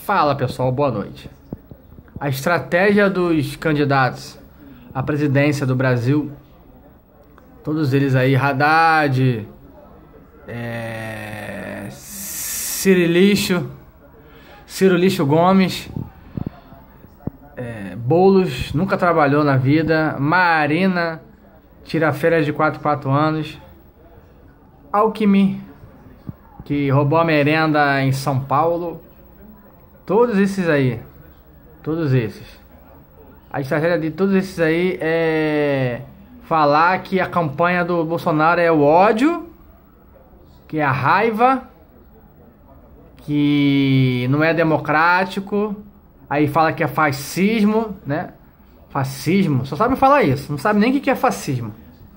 Fala pessoal, boa noite. A estratégia dos candidatos à presidência do Brasil, todos eles aí, Haddad, Ciro Lixo Gomes, Boulos, nunca trabalhou na vida, Marina, tira férias de 4 em 4 anos, Alckmin, que roubou a merenda em São Paulo, todos esses aí, a estratégia de todos esses aí é falar que a campanha do Bolsonaro é o ódio, que é a raiva, que não é democrático, aí fala que é fascismo, né? Fascismo, só sabe falar isso, não sabe nem o que é fascismo.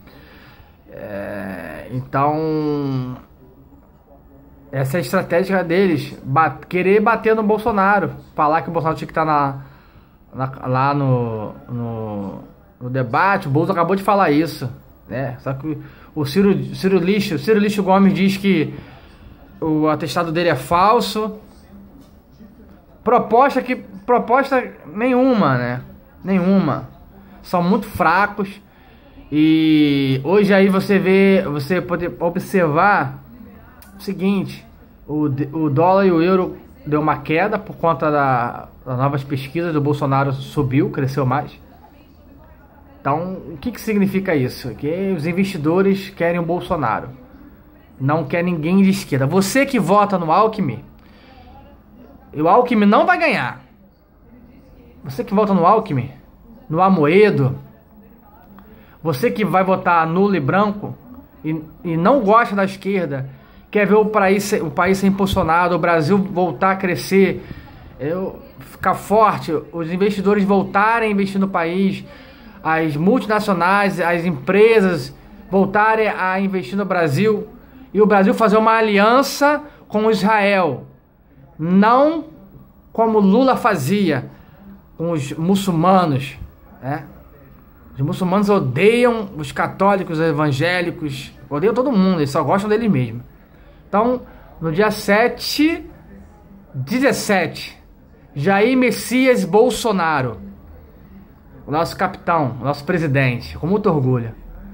Então, essa é a estratégia deles, querer bater no Bolsonaro, falar que o Bolsonaro tinha que estar lá no debate. O Bolsonaro acabou de falar isso, né? Só que o Ciro Lixo Gomes diz que o atestado dele é falso. Proposta nenhuma, né? Nenhuma. São muito fracos. E hoje aí você pode observar o seguinte: o dólar e o euro deu uma queda por conta das novas pesquisas do Bolsonaro, subiu, cresceu mais. Então, o que significa isso? Que os investidores querem o Bolsonaro, não quer ninguém de esquerda. Você que vota no Alckmin, o Alckmin não vai ganhar. Você que vota no Alckmin, no Amoedo, você que vai votar nulo e branco e não gosta da esquerda, quer ver o país ser impulsionado, o Brasil voltar a crescer, ficar forte, os investidores voltarem a investir no país, as multinacionais, as empresas voltarem a investir no Brasil, e o Brasil fazer uma aliança com Israel, não como Lula fazia com os muçulmanos, né? Os muçulmanos odeiam os católicos, os evangélicos, odeiam todo mundo, eles só gostam deles mesmos. Então, no dia 17, Jair Messias Bolsonaro, o nosso capitão, o nosso presidente, com muito orgulho.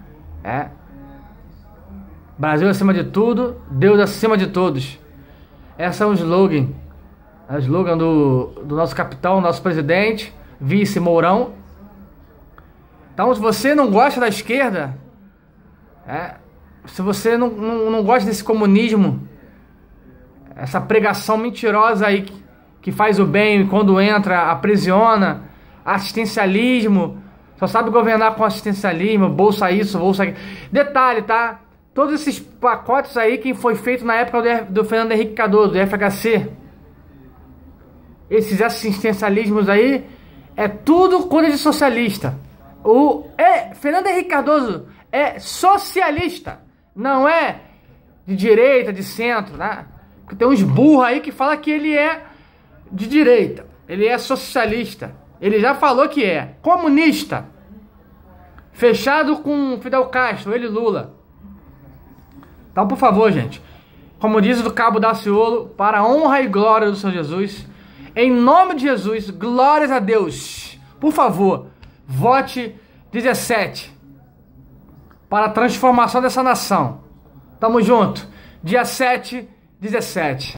Brasil acima de tudo, Deus acima de todos. Esse é o slogan. É o slogan do nosso capitão, nosso presidente, vice Mourão. Então, se você não gosta da esquerda, se você não gosta desse comunismo, essa pregação mentirosa aí que faz o bem e quando entra aprisiona, assistencialismo, só sabe governar com assistencialismo, bolsa isso, bolsa aquilo. Detalhe, tá? Todos esses pacotes aí que foi feito na época do Fernando Henrique Cardoso, do FHC, esses assistencialismos aí, é tudo coisa de socialista. Fernando Henrique Cardoso é socialista, não é de direita, de centro, né? Porque tem uns burros aí que falam que ele é de direita, ele é socialista, ele já falou que é comunista, fechado com Fidel Castro, ele e Lula. Então, por favor, gente, como diz o Cabo Daciolo, para a honra e glória do Senhor Jesus, em nome de Jesus, glórias a Deus, por favor, vote 17 para a transformação dessa nação. Tamo junto. Dia 7, 17.